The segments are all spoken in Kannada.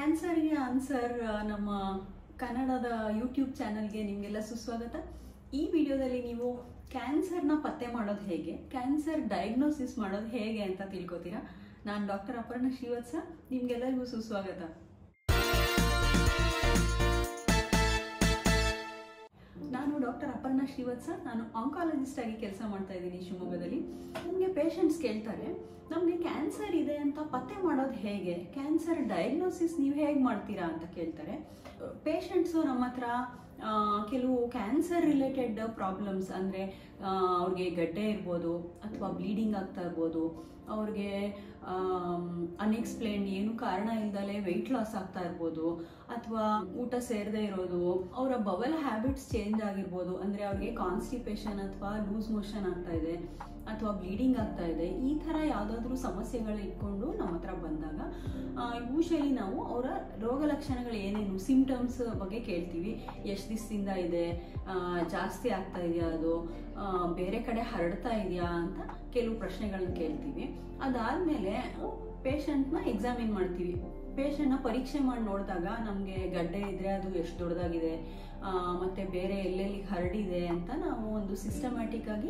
ಕ್ಯಾನ್ಸರ್ಗೆ ಆನ್ಸರ್ ನಮ್ಮ ಕನ್ನಡದ ಯೂಟ್ಯೂಬ್ ಚಾನಲ್ಗೆ ನಿಮಗೆಲ್ಲ ಸುಸ್ವಾಗತ. ಈ ವಿಡಿಯೋದಲ್ಲಿ ನೀವು ಕ್ಯಾನ್ಸರ್ನ ಪತ್ತೆ ಮಾಡೋದು ಹೇಗೆ, ಕ್ಯಾನ್ಸರ್ ಡಯಾಗ್ನೋಸಿಸ್ ಮಾಡೋದು ಹೇಗೆ ಅಂತ ತಿಳ್ಕೊತೀರಾ. ನಾನು ಡಾಕ್ಟರ್ ಅಪರ್ಣಾ ಶ್ರೀವತ್ಸ, ನಿಮಗೆಲ್ಲರಿಗೂ ಸುಸ್ವಾಗತ. ನಾನು ಡಾಕ್ಟರ್ ಅಪರ್ಣಾ ಶ್ರೀವತ್ಸ, ನಾನು ಆಂಕಾಲಜಿಸ್ಟ್ ಆಗಿ ಕೆಲಸ ಮಾಡ್ತಾ ಇದ್ದೀನಿ ಶಿವಮೊಗ್ಗದಲ್ಲಿ. ನನಗೆ ಪೇಷಂಟ್ಸ್ ಕೇಳ್ತಾರೆ, ನಮಗೆ ಕ್ಯಾನ್ಸರ್ ಇದೆ ಅಂತ ಪತ್ತೆ ಮಾಡೋದು ಹೇಗೆ, ಕ್ಯಾನ್ಸರ್ ಡಯಾಗ್ನೋಸಿಸ್ ನೀವು ಹೇಗೆ ಮಾಡ್ತೀರಾ ಅಂತ ಕೇಳ್ತಾರೆ. ಪೇಷಂಟ್ಸು ನಮ್ಮ ಹತ್ರ ಕೆಲವು ಕ್ಯಾನ್ಸರ್ ರಿಲೇಟೆಡ್ ಪ್ರಾಬ್ಲಮ್ಸ್, ಅಂದರೆ ಅವ್ರಿಗೆ ಗಡ್ಡೆ ಇರ್ಬೋದು ಅಥವಾ ಬ್ಲೀಡಿಂಗ್ ಆಗ್ತಾ ಇರ್ಬೋದು, ಅವ್ರಿಗೆ ಅನ್ಎಕ್ಸ್ಪ್ಲೇನ್ಡ್ ಏನು ಕಾರಣ ಇಲ್ದಲೆ ವೆಯ್ಟ್ ಲಾಸ್ ಆಗ್ತಾ ಇರ್ಬೋದು, ಅಥವಾ ಊಟ ಸೇರದೆ ಇರೋದು, ಅವರ ಬವಲ್ ಹ್ಯಾಬಿಟ್ಸ್ ಚೇಂಜ್ ಆಗಿರ್ಬೋದು, ಅಂದರೆ ಅವ್ರಿಗೆ ಕಾನ್ಸ್ಟಿಪೇಷನ್ ಅಥವಾ ಲೂಸ್ ಮೋಷನ್ ಆಗ್ತಾ ಇದೆ ಅಥವಾ ಬ್ಲೀಡಿಂಗ್ ಆಗ್ತಾ ಇದೆ. ಈ ಥರ ಯಾವುದಾದ್ರೂ ಸಮಸ್ಯೆಗಳು ಇಟ್ಕೊಂಡು ನಮ್ಮ ಹತ್ರ ಬಂದಾಗ ಯೂಶಲಿ ನಾವು ಅವರ ರೋಗ ಲಕ್ಷಣಗಳು ಏನೇನು ಸಿಂಪ್ಟಮ್ಸ್ ಬಗ್ಗೆ ಕೇಳ್ತೀವಿ. ಎಷ್ಟು ದಿವಸದಿಂದ ಇದೆ, ಜಾಸ್ತಿ ಆಗ್ತಾ ಇದೆಯಾ, ಅದು ಬೇರೆ ಕಡೆ ಹರಡ್ತಾ ಇದೆಯಾ ಅಂತ ಕೆಲವು ಪ್ರಶ್ನೆಗಳನ್ನ ಕೇಳ್ತೀವಿ. ಅದಾದಮೇಲೆ ಪೇಷಂಟ್ನ ಎಕ್ಸಾಮಿನ್ ಮಾಡ್ತೀವಿ. ಪೇಷಂಟ್ನ ಪರೀಕ್ಷೆ ಮಾಡಿ ನೋಡಿದಾಗ ನಮಗೆ ಗಡ್ಡೆ ಇದ್ರೆ ಅದು ಎಷ್ಟು ದೊಡ್ಡದಾಗಿದೆ ಮತ್ತು ಬೇರೆ ಎಲ್ಲೆಲ್ಲಿ ಹರಡಿದೆ ಅಂತ ನಾವು ಒಂದು ಸಿಸ್ಟಮ್ಯಾಟಿಕ್ ಆಗಿ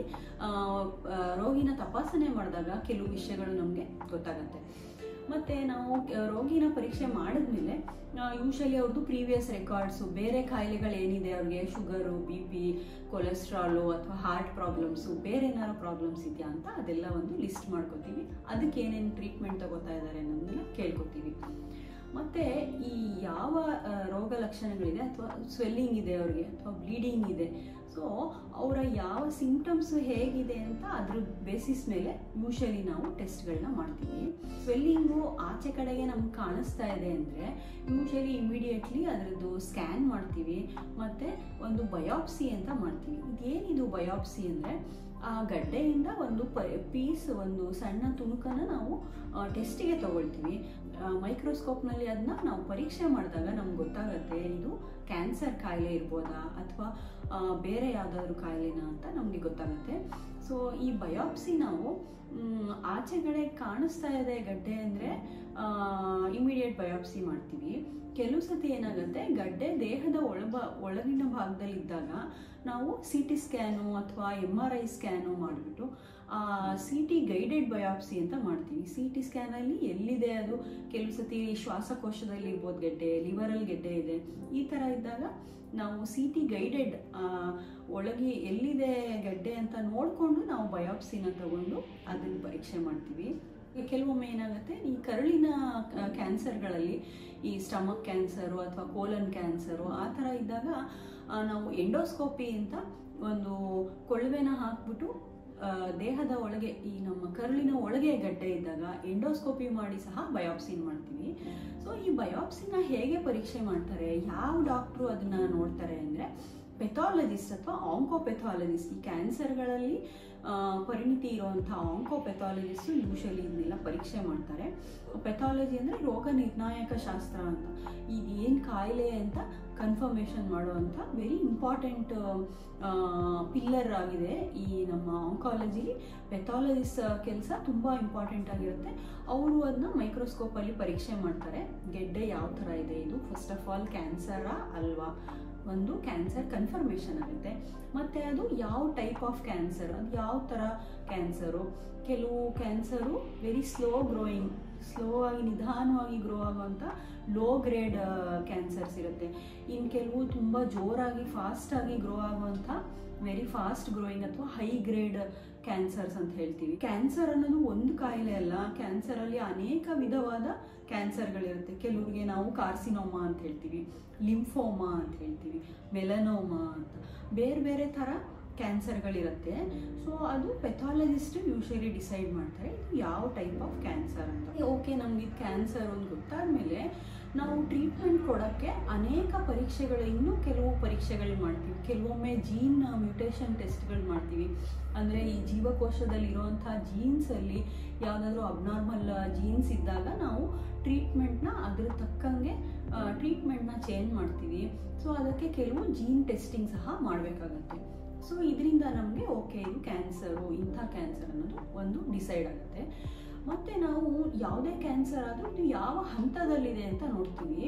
ರೋಗಿನ ತಪಾಸಣೆ ಮಾಡಿದಾಗ ಕೆಲವು ವಿಷಯಗಳು ನಮಗೆ ಗೊತ್ತಾಗುತ್ತೆ. ಮತ್ತು ನಾವು ರೋಗಿನ ಪರೀಕ್ಷೆ ಮಾಡಿದ್ಮೇಲೆ ಯೂಶಲಿ ಅವ್ರದ್ದು ಪ್ರೀವಿಯಸ್ ರೆಕಾರ್ಡ್ಸು, ಬೇರೆ ಕಾಯಿಲೆಗಳೇನಿದೆ ಅವ್ರಿಗೆ, ಶುಗರು, BP, ಕೊಲೆಸ್ಟ್ರಾಲು ಅಥವಾ ಹಾರ್ಟ್ ಪ್ರಾಬ್ಲಮ್ಸು, ಬೇರೆ ಏನಾದ್ರು ಪ್ರಾಬ್ಲಮ್ಸ್ ಇದೆಯಾ ಅಂತ ಅದೆಲ್ಲ ಒಂದು ಲಿಸ್ಟ್ ಮಾಡ್ಕೋತೀವಿ. ಅದಕ್ಕೆ ಏನೇನು ಟ್ರೀಟ್ಮೆಂಟ್ ತಗೋತಾ ಇದ್ದಾರೆ ಅನ್ನೋದನ್ನ ಕೇಳ್ಕೊತೀವಿ. ಮತ್ತು ಈ ಯಾವ ರೋಗ ಲಕ್ಷಣಗಳಿದೆ, ಅಥವಾ ಸ್ವೆಲ್ಲಿಂಗ್ ಇದೆ ಅವ್ರಿಗೆ ಅಥವಾ ಬ್ಲೀಡಿಂಗ್ ಇದೆ, ಸೊ ಅವರ ಯಾವ ಸಿಂಪ್ಟಮ್ಸು ಹೇಗಿದೆ ಅಂತ ಅದ್ರ ಬೇಸಿಸ್ ಮೇಲೆ ಯೂಶಲಿ ನಾವು ಟೆಸ್ಟ್ಗಳನ್ನ ಮಾಡ್ತೀವಿ. ಸ್ವೆಲ್ಲಿಂಗು ಆಚೆ ಕಡೆಗೆ ನಮ್ಗೆ ಕಾಣಿಸ್ತಾ ಇದೆ ಅಂದರೆ ಯೂಶಲಿ ಇಮಿಡಿಯೇಟ್ಲಿ ಅದರದ್ದು ಸ್ಕ್ಯಾನ್ ಮಾಡ್ತೀವಿ ಮತ್ತು ಒಂದು ಬಯಾಪ್ಸಿ ಅಂತ ಮಾಡ್ತೀವಿ. ಇದೇನಿದು ಬಯಾಪ್ಸಿ ಅಂದರೆ ಆ ಗಡ್ಡೆಯಿಂದ ಒಂದು ಪೀಸ್, ಒಂದು ಸಣ್ಣ ತುಣುಕನ್ನು ನಾವು ಟೆಸ್ಟಿಗೆ ತಗೊಳ್ತೀವಿ. ಮೈಕ್ರೋಸ್ಕೋಪ್ನಲ್ಲಿ ಅದನ್ನ ನಾವು ಪರೀಕ್ಷೆ ಮಾಡಿದಾಗ ನಮ್ಗೆ ಗೊತ್ತಾಗುತ್ತೆ ಇದು ಕ್ಯಾನ್ಸರ್ ಕಾಯಿಲೆ ಇರ್ಬೋದಾ ಅಥವಾ ಬೇರೆ ಯಾವುದಾದ್ರೂ ಕಾಯಿಲೆನಾ ಅಂತ ನಮಗೆ ಗೊತ್ತಾಗುತ್ತೆ. ಸೊ ಈ ಬಯಾಪ್ಸಿ ನಾವು ಆಚೆಗಡೆ ಕಾಣಿಸ್ತಾ ಇದೆ ಗಡ್ಡೆ ಅಂದರೆ ಇಮಿಡಿಯೇಟ್ ಬಯಾಪ್ಸಿ ಮಾಡ್ತೀವಿ. ಕೆಲವು ಸತಿ ಏನಾಗುತ್ತೆ, ಗಡ್ಡೆ ದೇಹದ ಒಳಗಿನ ಭಾಗದಲ್ಲಿದ್ದಾಗ ನಾವು CT ಸ್ಕ್ಯಾನು ಅಥವಾ MRI ಸ್ಕ್ಯಾನು ಮಾಡಿಬಿಟ್ಟು CT ಗೈಡೆಡ್ ಬಯಾಪ್ಸಿ ಅಂತ ಮಾಡ್ತೀವಿ. CT ಸ್ಕ್ಯಾನಲ್ಲಿ ಎಲ್ಲಿದೆ ಅದು, ಕೆಲವು ಸತಿ ಶ್ವಾಸಕೋಶದಲ್ಲಿ ಇರ್ಬೋದು ಗೆಡ್ಡೆ, ಲಿವರಲ್ಲಿ ಗೆಡ್ಡೆ ಇದೆ, ಈ ಥರ ಇದ್ದಾಗ ನಾವು CT ಗೈಡೆಡ್ ಒಳಗೆ ಎಲ್ಲಿದೆ ಗಡ್ಡೆ ಅಂತ ನೋಡಿಕೊಂಡು ನಾವು ಬಯಾಪ್ಸಿನ ತಗೊಂಡು ಅದನ್ನು ಪರೀಕ್ಷೆ ಮಾಡ್ತೀವಿ. ಕೆಲವೊಮ್ಮೆ ಏನಾಗುತ್ತೆ, ಈ ಕರುಳಿನ ಕ್ಯಾನ್ಸರ್ಗಳಲ್ಲಿ, ಈ ಸ್ಟಮಕ್ ಕ್ಯಾನ್ಸರು ಅಥವಾ ಕೋಲನ್ ಕ್ಯಾನ್ಸರು ಆ ಥರ ಇದ್ದಾಗ ನಾವು ಎಂಡೋಸ್ಕೋಪಿ ಅಂತ ಒಂದು ಕೊಳವೆನ ಹಾಕ್ಬಿಟ್ಟು ದೇಹದ ಒಳಗೆ, ಈ ನಮ್ಮ ಕರುಳಿನ ಒಳಗೆ ಗಡ್ಡೆ ಇದ್ದಾಗ ಎಂಡೋಸ್ಕೋಪಿ ಮಾಡಿ ಸಹ ಬಯಾಪ್ಸಿನ ಮಾಡ್ತೀವಿ. ಸೊ ಈ ಬಯಾಪ್ಸಿನ ಹೇಗೆ ಪರೀಕ್ಷೆ ಮಾಡ್ತಾರೆ, ಯಾವ ಡಾಕ್ಟ್ರು ಅದನ್ನ ನೋಡ್ತಾರೆ ಅಂದರೆ ಪೆಥಾಲಜಿಸ್ಟ್ ಅಥವಾ ಆಂಕೋಪೆಥಾಲಜಿಸ್ಟ್. ಈ ಕ್ಯಾನ್ಸರ್ಗಳಲ್ಲಿ ಪರಿಣಿತಿ ಇರುವಂಥ ಆಂಕೋಪೆಥಾಲಜಿಸ್ಟು ಯೂಶಲಿ ಇದನ್ನೆಲ್ಲ ಪರೀಕ್ಷೆ ಮಾಡ್ತಾರೆ. ಪೆಥಾಲಜಿ ಅಂದರೆ ರೋಗ ನಿರ್ಣಾಯಕ ಶಾಸ್ತ್ರ ಅಂತ, ಇದೇನು ಕಾಯಿಲೆ ಅಂತ ಕನ್ಫರ್ಮೇಷನ್ ಮಾಡುವಂಥ ವೆರಿ ಇಂಪಾರ್ಟೆಂಟ್ ಪಿಲ್ಲರ್ ಆಗಿದೆ ಈ ನಮ್ಮ ಆಂಕಾಲಜಿಲಿ. ಪೆಥಾಲಜಿಸ್ಟ್ ಕೆಲಸ ತುಂಬ ಇಂಪಾರ್ಟೆಂಟ್ ಆಗಿರುತ್ತೆ. ಅವರು ಅದನ್ನ ಮೈಕ್ರೋಸ್ಕೋಪಲ್ಲಿ ಪರೀಕ್ಷೆ ಮಾಡ್ತಾರೆ. ಗೆಡ್ಡೆ ಯಾವ ಥರ ಇದೆ, ಇದು ಫಸ್ಟ್ ಆಫ್ ಆಲ್ ಕ್ಯಾನ್ಸರಾ ಅಲ್ವಾ, ಒಂದು ಕ್ಯಾನ್ಸರ್ ಕನ್ಫರ್ಮೇಷನ್ ಆಗುತ್ತೆ. ಮತ್ತು ಅದು ಯಾವ ಟೈಪ್ ಆಫ್ ಕ್ಯಾನ್ಸರ್, ಅದು ಯಾವ ಥರ ಕ್ಯಾನ್ಸರು. ಕೆಲವು cancer very slow growing, slow ಆಗಿ ನಿಧಾನವಾಗಿ ಗ್ರೋ ಆಗುವಂಥ ಲೋ ಗ್ರೇಡ್ ಕ್ಯಾನ್ಸರ್ಸ್ ಇರುತ್ತೆ. ಇನ್ನು ಕೆಲವು ತುಂಬ ಜೋರಾಗಿ ಫಾಸ್ಟಾಗಿ ಗ್ರೋ ಆಗುವಂಥ ವೆರಿ ಫಾಸ್ಟ್ ಗ್ರೋಯಿಂಗ್ ಅಥವಾ ಹೈ ಗ್ರೇಡ್ ಕ್ಯಾನ್ಸರ್ಸ್ ಅಂತ ಹೇಳ್ತೀವಿ. ಕ್ಯಾನ್ಸರ್ ಅನ್ನೋದು ಒಂದು ಕಾಯಿಲೆ ಅಲ್ಲ, ಕ್ಯಾನ್ಸರಲ್ಲಿ ಅನೇಕ ವಿಧವಾದ ಕ್ಯಾನ್ಸರ್ಗಳಿರುತ್ತೆ. ಕೆಲವರಿಗೆ ನಾವು ಕಾರ್ಸಿನೋಮಾ ಅಂತ ಹೇಳ್ತೀವಿ, ಲಿಂಫೋಮಾ ಅಂತ ಹೇಳ್ತೀವಿ, ಮೆಲನೋಮಾ ಅಂತ, ಬೇರೆ ಬೇರೆ ಥರ ಕ್ಯಾನ್ಸರ್ಗಳಿರುತ್ತೆ. ಸೊ ಅದು ಪೆಥಾಲಜಿಸ್ಟ್ ಯೂಶಲಿ ಡಿಸೈಡ್ ಮಾಡ್ತಾರೆ ಇದು ಯಾವ ಟೈಪ್ ಆಫ್ ಕ್ಯಾನ್ಸರ್ ಅಂತ. ಓಕೆ, ನಮ್ಗೆ ಇದು ಕ್ಯಾನ್ಸರ್ ಒಂದು ಗೊತ್ತಾದ್ಮೇಲೆ ನಾವು ಟ್ರೀಟ್ಮೆಂಟ್ ಕೊಡೋಕ್ಕೆ ಅನೇಕ ಪರೀಕ್ಷೆಗಳು, ಇನ್ನೂ ಕೆಲವು ಪರೀಕ್ಷೆಗಳು ಮಾಡ್ತೀವಿ. ಕೆಲವೊಮ್ಮೆ ಜೀನ್ ಮ್ಯೂಟೇಷನ್ ಟೆಸ್ಟ್ಗಳು ಮಾಡ್ತೀವಿ. ಅಂದರೆ ಈ ಜೀವಕೋಶದಲ್ಲಿರುವಂಥ ಜೀನ್ಸಲ್ಲಿ ಯಾವುದಾದ್ರೂ ಅಬ್ನಾರ್ಮಲ್ ಜೀನ್ಸ್ ಇದ್ದಾಗ ನಾವು ಟ್ರೀಟ್ಮೆಂಟ್ನ ಅದ್ರ ತಕ್ಕಂಗೆ ಟ್ರೀಟ್ಮೆಂಟ್ನ ಚೇಂಜ್ ಮಾಡ್ತೀವಿ. ಸೊ ಅದಕ್ಕೆ ಕೆಲವು ಜೀನ್ ಟೆಸ್ಟಿಂಗ್ ಸಹ ಮಾಡಬೇಕಾಗತ್ತೆ. ಸೊ ಇದರಿಂದ ನಮಗೆ ಓಕೆ ಇದು ಕ್ಯಾನ್ಸರು, ಇಂಥ ಕ್ಯಾನ್ಸರ್ ಅನ್ನೋದು ಒಂದು ಡಿಸೈಡ್ ಆಗುತ್ತೆ. ಮತ್ತು ನಾವು ಯಾವುದೇ ಕ್ಯಾನ್ಸರ್ ಆದರೂ ಇದು ಯಾವ ಹಂತದಲ್ಲಿದೆ ಅಂತ ನೋಡ್ತೀವಿ.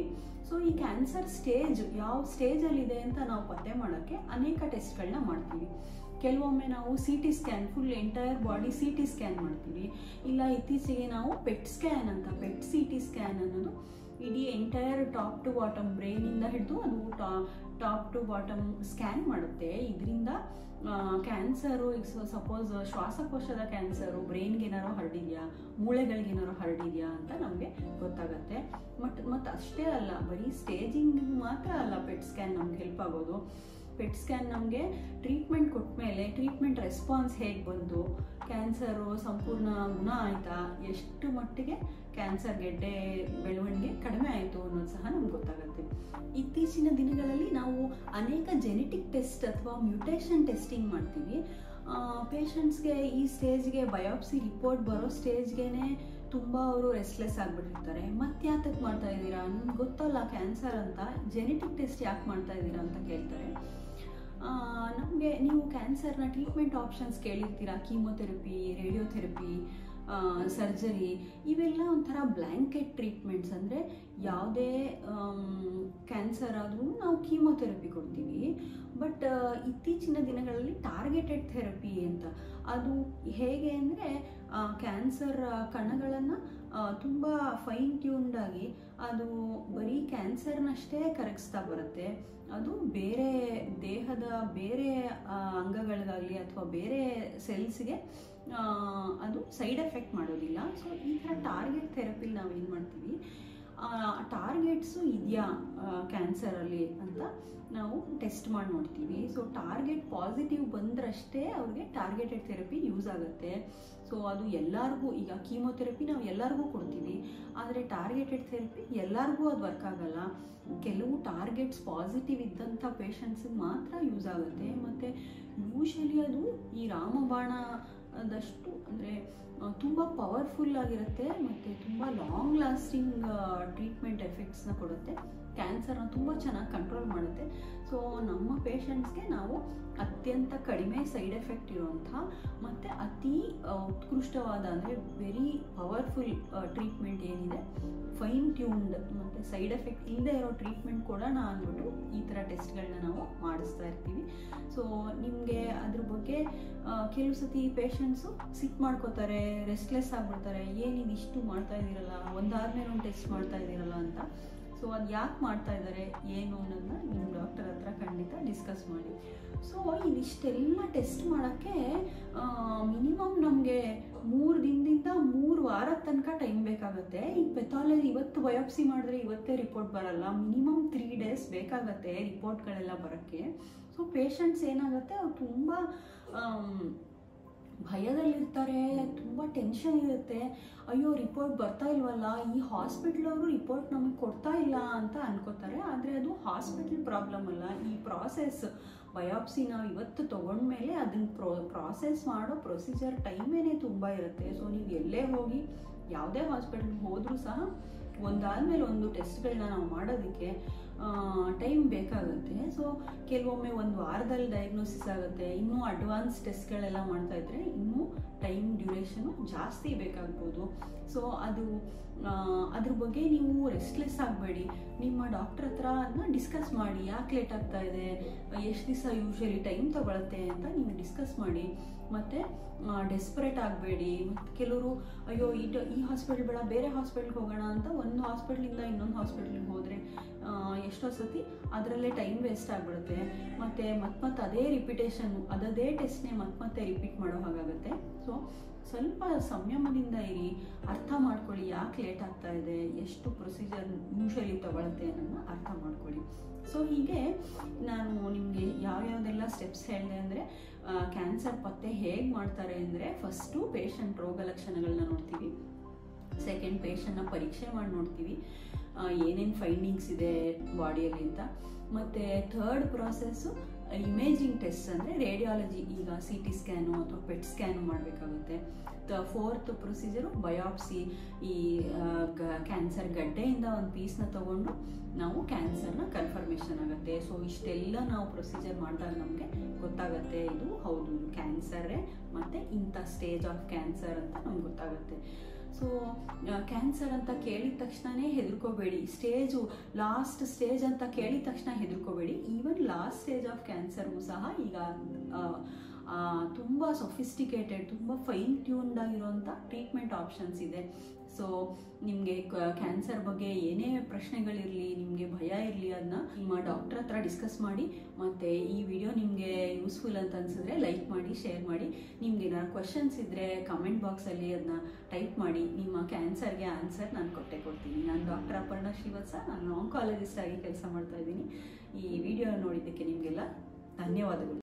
ಸೊ ಈ ಕ್ಯಾನ್ಸರ್ ಸ್ಟೇಜ್ ಯಾವ ಸ್ಟೇಜಲ್ಲಿದೆ ಅಂತ ನಾವು ಪತ್ತೆ ಮಾಡೋಕ್ಕೆ ಅನೇಕ ಟೆಸ್ಟ್ಗಳನ್ನ ಮಾಡ್ತೀವಿ. ಕೆಲವೊಮ್ಮೆ ನಾವು CT scan, full entire body CT scan ಮಾಡ್ತೀವಿ. ಇಲ್ಲ ಇತ್ತೀಚೆಗೆ ನಾವು ಪೆಟ್ ಸ್ಕ್ಯಾನ್ ಅಂತ, ಪೆಟ್ CT ಸ್ಕ್ಯಾನ್ ಅನ್ನೋದು ಇಡೀ ಎಂಟೈರ್ ಟಾಪ್ ಟು ಬಾಟಮ್, ಬ್ರೈನಿಂದ ಹಿಡಿದು ಅದು ಟಾಪ್ ಟು ಬಾಟಮ್ ಸ್ಕ್ಯಾನ್ ಮಾಡುತ್ತೆ. ಇದರಿಂದ ಕ್ಯಾನ್ಸರು, ಸಪೋಸ್ ಶ್ವಾಸಕೋಶದ ಕ್ಯಾನ್ಸರು ಬ್ರೈನ್ಗೆ ಏನಾರೋ ಹರಡಿದೆಯಾ, ಮೂಳೆಗಳಿಗೆ ಏನಾರೋ ಹರಡಿದೆಯಾ ಅಂತ ನಮಗೆ ಗೊತ್ತಾಗತ್ತೆ. ಮತ್ತು ಅಷ್ಟೇ ಅಲ್ಲ, ಬರೀ ಸ್ಟೇಜಿಂಗ್ ಮಾತ್ರ ಅಲ್ಲ ಪೆಟ್ ಸ್ಕ್ಯಾನ್ ನಮ್ಗೆ ಹೆಲ್ಪ್ ಆಗೋದು. ಪೆಟ್ ಸ್ಕ್ಯಾನ್ ನಮಗೆ ಟ್ರೀಟ್ಮೆಂಟ್ ಕೊಟ್ಟ ಮೇಲೆ ಟ್ರೀಟ್ಮೆಂಟ್ ರೆಸ್ಪಾನ್ಸ್ ಹೇಗೆ ಬಂತು, ಕ್ಯಾನ್ಸರು ಸಂಪೂರ್ಣ ಗುಣ ಆಯಿತಾ, ಎಷ್ಟು ಮಟ್ಟಿಗೆ ಕ್ಯಾನ್ಸರ್ ಗೆಡ್ಡೆ ಬೆಳವಣಿಗೆ ಕಡಿಮೆ ಆಯಿತು ಅನ್ನೋದು ಸಹ ನಮ್ಗೆ ಗೊತ್ತಾಗುತ್ತೆ. ಇತ್ತೀಚಿನ ದಿನಗಳಲ್ಲಿ ನಾವು ಅನೇಕ ಜೆನೆಟಿಕ್ ಟೆಸ್ಟ್ ಅಥವಾ ಮ್ಯೂಟೇಷನ್ ಟೆಸ್ಟಿಂಗ್ ಮಾಡ್ತೀವಿ. ಪೇಷಂಟ್ಸ್ಗೆ ಈ ಸ್ಟೇಜ್ಗೆ ಬಯೋಪ್ಸಿ ರಿಪೋರ್ಟ್ ಬರೋ ಸ್ಟೇಜ್ಗೆ ತುಂಬ ಅವರು ರೆಸ್ಟ್ಲೆಸ್ ಆಗಿಬಿಟ್ಟಿರ್ತಾರೆ. ಮತ್ತೆ ಯಾತಕ್ಕೆ ಮಾಡ್ತಾ ಇದ್ದೀರಾ, ನಿಮ್ಗೆ ಗೊತ್ತಲ್ಲ ಕ್ಯಾನ್ಸರ್ ಅಂತ, ಜೆನೆಟಿಕ್ ಟೆಸ್ಟ್ ಯಾಕೆ ಮಾಡ್ತಾ ಇದ್ದೀರಾ ಅಂತ ಕೇಳ್ತಾರೆ. ನಮಗೆ ನೀವು ಕ್ಯಾನ್ಸರ್ನ ಟ್ರೀಟ್ಮೆಂಟ್ ಆಪ್ಷನ್ಸ್ ಕೇಳಿರ್ತೀರಾ, ಕೀಮೊಥೆರಪಿ, ರೇಡಿಯೋಥೆರಪಿ, ಸರ್ಜರಿ, ಇವೆಲ್ಲ ಒಂಥರ ಬ್ಲ್ಯಾಂಕೆಟ್ ಟ್ರೀಟ್ಮೆಂಟ್ಸ್. ಅಂದರೆ ಯಾವುದೇ ಕ್ಯಾನ್ಸರ್ ಆದ್ರೂ ನಾವು ಕೀಮೊಥೆರಪಿ ಕೊಡ್ತೀವಿ. ಬಟ್ ಇತ್ತೀಚಿನ ದಿನಗಳಲ್ಲಿ ಟಾರ್ಗೆಟೆಡ್ ಥೆರಪಿ ಅಂತ, ಅದು ಹೇಗೆ ಅಂದರೆ ಕ್ಯಾನ್ಸರ್ ಕಣಗಳನ್ನು ತುಂಬ ಫೈನ್ ಟ್ಯೂನ್ಡ್ ಆಗಿ ಅದು ಬರೀ ಕ್ಯಾನ್ಸರ್ನಷ್ಟೇ ಕರಗಿಸ್ತಾ ಬರುತ್ತೆ. ಅದು ಬೇರೆ ದೇಹದ ಬೇರೆ ಅಂಗಗಳಿಗಾಗಲಿ ಅಥವಾ ಬೇರೆ ಸೆಲ್ಸ್ಗೆ ಅದು ಸೈಡ್ ಎಫೆಕ್ಟ್ ಮಾಡೋದಿಲ್ಲ. ಸೊ ಈ ಥರ ಟಾರ್ಗೆಟ್ ಥೆರಪಿಲಿ ನಾವು ಏನು ಮಾಡ್ತೀವಿ, ಟಾರ್ಗೆಟ್ಸು ಇದೆಯಾ ಕ್ಯಾನ್ಸರಲ್ಲಿ ಅಂತ ನಾವು ಟೆಸ್ಟ್ ಮಾಡಿ ನೋಡ್ತೀವಿ. ಸೊ ಟಾರ್ಗೆಟ್ ಪಾಸಿಟಿವ್ ಬಂದ್ರಷ್ಟೇ ಅವ್ರಿಗೆ ಟಾರ್ಗೆಟೆಡ್ ಥೆರಪಿ ಯೂಸ್ ಆಗುತ್ತೆ. ಸೊ ಅದು ಎಲ್ಲರಿಗೂ, ಈಗ ಕೀಮೊಥೆರಪಿ ನಾವು ಎಲ್ಲರಿಗೂ ಕೊಡ್ತೀವಿ, ಆದರೆ ಟಾರ್ಗೆಟೆಡ್ ಥೆರಪಿ ಎಲ್ಲರಿಗೂ ಅದು ವರ್ಕ್ ಆಗಲ್ಲ. ಕೆಲವು ಟಾರ್ಗೆಟ್ಸ್ ಪಾಸಿಟಿವ್ ಇದ್ದಂಥ ಪೇಷಂಟ್ಸಿಗೆ ಮಾತ್ರ ಯೂಸ್ ಆಗುತ್ತೆ. ಮತ್ತು ಯೂಶಲಿ ಅದು ಈ ರಾಮಬಾಣದಷ್ಟು ಅಂದರೆ ತುಂಬ ಪವರ್ಫುಲ್ ಆಗಿರುತ್ತೆ ಮತ್ತು ತುಂಬ ಲಾಂಗ್ ಲಾಸ್ಟಿಂಗ್ ಟ್ರೀಟ್ಮೆಂಟ್ ಎಫೆಕ್ಟ್ಸ್ನ ಕೊಡುತ್ತೆ. ಕ್ಯಾನ್ಸರ್ನ ತುಂಬ ಚೆನ್ನಾಗಿ ಕಂಟ್ರೋಲ್ ಮಾಡುತ್ತೆ. ಸೊ ನಮ್ಮ ಪೇಷಂಟ್ಸ್ಗೆ ನಾವು ಅತ್ಯಂತ ಕಡಿಮೆ ಸೈಡ್ ಎಫೆಕ್ಟ್ ಇರುವಂಥ ಮತ್ತು ಅತಿ ಉತ್ಕೃಷ್ಟವಾದ ಅಂದರೆ ವೆರಿ ಪವರ್ಫುಲ್ ಟ್ರೀಟ್ಮೆಂಟ್ ಏನಿದೆ, ಫೈನ್ ಟ್ಯೂನ್ಡ್ ಮತ್ತು ಸೈಡ್ ಎಫೆಕ್ಟ್ ಇಲ್ಲದೆ ಇರೋ ಟ್ರೀಟ್ಮೆಂಟ್ ಕೊಡೋಣ ಅಂದ್ಬಿಟ್ಟು ಈ ಥರ ಟೆಸ್ಟ್ಗಳನ್ನ ನಾವು ಮಾಡಿಸ್ತಾ ಇರ್ತೀವಿ. ಸೊ ನಿಮಗೆ ಅದ್ರ ಬಗ್ಗೆ ಕೆಲವು ಸತಿ ಪೇಷಂಟ್ಸು ಸಿಟ್ ಮಾಡ್ಕೋತಾರೆ, ರೆಸ್ಟ್ಲೆಸ್ ಆಗಿಬಿಡ್ತಾರೆ, ಏನಿದು ಇಷ್ಟು ಮಾಡ್ತಾ ಇದ್ದೀರಲ್ಲ, ಒಂದಾದ್ಮೇಲೆ ಒಂದು ಟೆಸ್ಟ್ ಮಾಡ್ತಾ ಇದ್ದೀರಲ್ಲ ಅಂತ. ಸೊ ಅದು ಯಾಕೆ ಮಾಡ್ತಾ ಇದ್ದಾರೆ ಏನು ಅನ್ನೋದನ್ನ ನಿಮ್ಮ ಡಾಕ್ಟರ್ ಹತ್ರ ಖಂಡಿತ ಡಿಸ್ಕಸ್ ಮಾಡಿ. ಸೊ ಇದಿಷ್ಟೆಲ್ಲ ಟೆಸ್ಟ್ ಮಾಡೋಕ್ಕೆ ಮಿನಿಮಮ್ ನಮಗೆ 3 ದಿನದಿಂದ 3 ವಾರದ ತನಕ ಟೈಮ್ ಬೇಕಾಗುತ್ತೆ. ಈ ಪೆಥಾಲಜಿ ಇವತ್ತು ಬಯೋಪ್ಸಿ ಮಾಡಿದ್ರೆ ಇವತ್ತೇ ರಿಪೋರ್ಟ್ ಬರಲ್ಲ, ಮಿನಿಮಮ್ 3 days ಬೇಕಾಗತ್ತೆ ರಿಪೋರ್ಟ್ಗಳೆಲ್ಲ ಬರೋಕ್ಕೆ. ಸೊ ಪೇಷಂಟ್ಸ್ ಏನಾಗುತ್ತೆ, ಅವ್ರು ತುಂಬ ಭಯದಲ್ಲಿರ್ತಾರೆ, ತುಂಬ ಟೆನ್ಷನ್ ಇರುತ್ತೆ. ಅಯ್ಯೋ ರಿಪೋರ್ಟ್ ಬರ್ತಾ ಇಲ್ವಲ್ಲ, ಈ ಹಾಸ್ಪಿಟ್ಲವರು ರಿಪೋರ್ಟ್ ನಮಗೆ ಕೊಡ್ತಾ ಇಲ್ಲ ಅಂತ ಅನ್ಕೋತಾರೆ. ಆದರೆ ಅದು ಹಾಸ್ಪಿಟಲ್ ಪ್ರಾಬ್ಲಮ್ ಅಲ್ಲ. ಈ ಪ್ರಾಸೆಸ್ ಬಯೋಪ್ಸಿ ನಾವು ಇವತ್ತು ತೊಗೊಂಡ್ಮೇಲೆ ಅದನ್ನು ಪ್ರಾಸೆಸ್ ಮಾಡೋ ಪ್ರೊಸೀಜರ್ ಟೈಮೇ ತುಂಬ ಇರುತ್ತೆ. ಸೊ ನೀವು ಎಲ್ಲೇ ಹೋಗಿ ಯಾವುದೇ ಹಾಸ್ಪಿಟಲ್ಗೆ ಹೋದರೂ ಸಹ ಒಂದಾದ್ಮೇಲೆ ಒಂದು ಟೆಸ್ಟ್ಗಳನ್ನ ನಾವು ಮಾಡೋದಕ್ಕೆ ಟೈಮ್ ಬೇಕಾಗುತ್ತೆ. ಸೊ ಕೆಲವೊಮ್ಮೆ 1 ವಾರದಲ್ಲಿ ಡಯಾಗ್ನೋಸಿಸ್ ಆಗುತ್ತೆ. ಇನ್ನೂ ಅಡ್ವಾನ್ಸ್ ಟೆಸ್ಟ್ಗಳೆಲ್ಲ ಮಾಡ್ತಾ ಇದ್ರೆ ಇನ್ನೂ ಟೈಮ್ ಡ್ಯೂರೇಷನು ಜಾಸ್ತಿ ಬೇಕಾಗ್ಬೋದು. ಸೊ ಅದ್ರ ಬಗ್ಗೆ ನೀವು ರೆಸ್ಟ್ಲೆಸ್ ಆಗಬೇಡಿ. ನಿಮ್ಮ ಡಾಕ್ಟರ್ ಹತ್ರ ಅದನ್ನ ಡಿಸ್ಕಸ್ ಮಾಡಿ, ಯಾಕೆ ಲೇಟ್ ಆಗ್ತಾ ಇದೆ, ಎಷ್ಟು ದಿವಸ ಯೂಶ್ವಲಿ ಟೈಮ್ ತಗೊಳುತ್ತೆ ಅಂತ ನೀವು ಡಿಸ್ಕಸ್ ಮಾಡಿ. ಮತ್ತು ಡೆಸ್ಪರೇಟ್ ಆಗಬೇಡಿ. ಮತ್ತು ಕೆಲವರು ಅಯ್ಯೋ ಈ ಹಾಸ್ಪಿಟಲ್ ಬೇಡ ಬೇರೆ ಹಾಸ್ಪಿಟ್ಲ್ಗೆ ಹೋಗೋಣ ಅಂತ ಒಂದು ಹಾಸ್ಪಿಟ್ಲಿಂದ ಇನ್ನೊಂದು ಹಾಸ್ಪಿಟ್ಲಿಗೆ ಹೋದರೆ ಎಷ್ಟೋ ಸತಿ ಅದರಲ್ಲೇ ಟೈಮ್ ವೇಸ್ಟ್ ಆಗಿಬಿಡುತ್ತೆ. ಮತ್ತು ಮತ್ತೆ ಅದೇ ರಿಪಿಟೇಷನ್ನು, ಅದೇ ಟೆಸ್ಟ್ನೇ ಮತ್ತೆ ರಿಪೀಟ್ ಮಾಡೋ ಹಾಗಾಗುತ್ತೆ. ಸೊ ಸ್ವಲ್ಪ ಸಂಯಮದಿಂದ ಇರಿ, ಅರ್ಥ ಮಾಡ್ಕೊಳ್ಳಿ ಯಾಕೆ ಲೇಟ್ ಆಗ್ತಾ ಇದೆ, ಎಷ್ಟು ಪ್ರೊಸೀಜರ್ ಯೂಶಲಿ ತಗೊಳುತ್ತೆ ಅನ್ನೋದನ್ನ ಅರ್ಥ ಮಾಡ್ಕೊಳ್ಳಿ. ಸೊ ಹೀಗೆ ನಾನು ನಿಮಗೆ ಯಾವ್ಯಾವುದೆಲ್ಲ ಸ್ಟೆಪ್ಸ್ ಹೇಳಿದೆ ಅಂದರೆ, ಕ್ಯಾನ್ಸರ್ ಪತ್ತೆ ಹೇಗೆ ಮಾಡ್ತಾರೆ ಅಂದರೆ, ಫಸ್ಟು ಪೇಷಂಟ್ ರೋಗ ಲಕ್ಷಣಗಳನ್ನ ನೋಡ್ತೀವಿ. ಸೆಕೆಂಡ್ ಪೇಷಂಟ್ನ ಪರೀಕ್ಷೆ ಮಾಡಿ ನೋಡ್ತೀವಿ ಏನೇನು ಫೈಂಡಿಂಗ್ಸ್ ಇದೆ ಬಾಡಿಯಲ್ಲಿ ಅಂತ. ಮತ್ತು ಥರ್ಡ್ ಪ್ರಾಸೆಸ್ಸು ಇಮೇಜಿಂಗ್ ಟೆಸ್ಟ್ ಅಂದರೆ ರೇಡಿಯಾಲಜಿ, ಈಗ CT ಸ್ಕ್ಯಾನು ಅಥವಾ ಪೆಟ್ ಸ್ಕ್ಯಾನು ಮಾಡಬೇಕಾಗುತ್ತೆ. ಫೋರ್ತ್ ಪ್ರೊಸೀಜರು ಬಯೋಪ್ಸಿ, ಈ ಕ್ಯಾನ್ಸರ್ ಗಡ್ಡೆಯಿಂದ ಒಂದು ಪೀಸ್ನ ತೊಗೊಂಡು ನಾವು ಕ್ಯಾನ್ಸರ್ನ ಕನ್ಫರ್ಮೇಷನ್ ಆಗುತ್ತೆ. ಸೊ ಇಷ್ಟೆಲ್ಲ ನಾವು ಪ್ರೊಸೀಜರ್ ಮಾಡಿದಾಗ ನಮಗೆ ಗೊತ್ತಾಗುತ್ತೆ ಇದು ಹೌದು ಕ್ಯಾನ್ಸರೇ ಮತ್ತು ಇಂಥ ಸ್ಟೇಜ್ ಆಫ್ ಕ್ಯಾನ್ಸರ್ ಅಂತ ನಮ್ಗೆ ಗೊತ್ತಾಗುತ್ತೆ. ಸೊ ಕ್ಯಾನ್ಸರ್ ಅಂತ ಕೇಳಿದ ತಕ್ಷಣನೇ ಹೆದರ್ಕೋಬೇಡಿ. ಲಾಸ್ಟ್ ಸ್ಟೇಜ್ ಅಂತ ಕೇಳಿದ ತಕ್ಷಣ ಹೆದರ್ಕೋಬೇಡಿ. ಈವನ್ ಲಾಸ್ಟ್ ಸ್ಟೇಜ್ ಆಫ್ ಕ್ಯಾನ್ಸರ್ಗೂ ಸಹ ಈಗ ತುಂಬ ಸೊಫಿಸ್ಟಿಕೇಟೆಡ್, ತುಂಬ ಫೈನ್ ಟ್ಯೂನ್ಡ್ ಆಗಿರೋಂಥ ಟ್ರೀಟ್ಮೆಂಟ್ ಆಪ್ಷನ್ಸ್ ಇದೆ. ಸೊ ನಿಮಗೆ ಕ್ಯಾನ್ಸರ್ ಬಗ್ಗೆ ಏನೇ ಪ್ರಶ್ನೆಗಳಿರಲಿ, ನಿಮಗೆ ಭಯ ಇರಲಿ, ಅದನ್ನ ನಿಮ್ಮ ಡಾಕ್ಟರ್ ಹತ್ರ ಡಿಸ್ಕಸ್ ಮಾಡಿ. ಮತ್ತು ಈ ವಿಡಿಯೋ ನಿಮಗೆ ಯೂಸ್ಫುಲ್ ಅಂತ ಅನಿಸಿದ್ರೆ ಲೈಕ್ ಮಾಡಿ, ಶೇರ್ ಮಾಡಿ. ನಿಮ್ಗೆ ಏನಾದ್ರು ಕ್ವಶನ್ಸ್ ಇದ್ದರೆ ಕಮೆಂಟ್ ಬಾಕ್ಸಲ್ಲಿ ಅದನ್ನ ಟೈಪ್ ಮಾಡಿ. ನಿಮ್ಮ ಕ್ಯಾನ್ಸರ್ಗೆ ಆನ್ಸರ್ ನಾನು ಕೊಡ್ತೀನಿ. ನಾನು ಡಾಕ್ಟರ್ ಅಪರ್ಣಾ ಶ್ರೀವತ್ಸ, ನಾನು ಆಂಕಾಲಜಿಸ್ಟ್ ಆಗಿ ಕೆಲಸ ಮಾಡ್ತಾ ಇದ್ದೀನಿ. ಈ ವಿಡಿಯೋ ನೋಡಿದ್ದಕ್ಕೆ ನಿಮಗೆಲ್ಲ ಧನ್ಯವಾದಗಳು.